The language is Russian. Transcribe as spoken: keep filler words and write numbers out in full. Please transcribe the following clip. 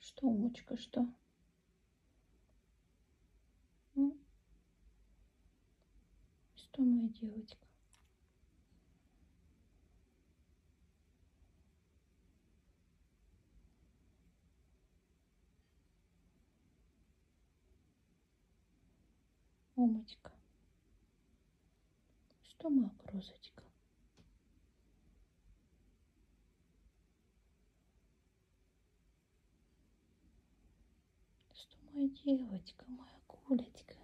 Что, умочка, что? М? Что, моя девочка? Умочка. Что, моя крозочка? Что, моя девочка, моя кулечка?